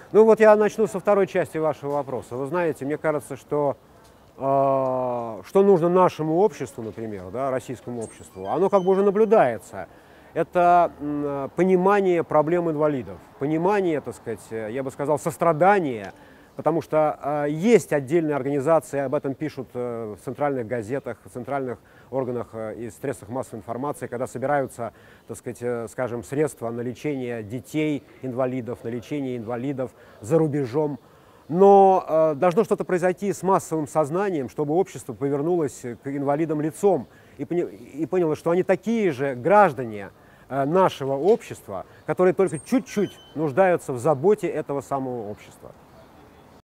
Ну вот я начну со второй части вашего вопроса. Вы знаете, мне кажется, что нужно нашему обществу, например, да, российскому обществу, оно как бы уже наблюдается. Это понимание проблем инвалидов, понимание, так сказать, я бы сказал, сострадание, потому что есть отдельные организации, об этом пишут в центральных газетах, в центральных органах и средствах массовой информации, когда собираются, так сказать, скажем, средства на лечение детей инвалидов, на лечение инвалидов за рубежом. Но должно что-то произойти с массовым сознанием, чтобы общество повернулось к инвалидам лицом и поняло, что они такие же граждане нашего общества, которые только чуть-чуть нуждаются в заботе этого самого общества.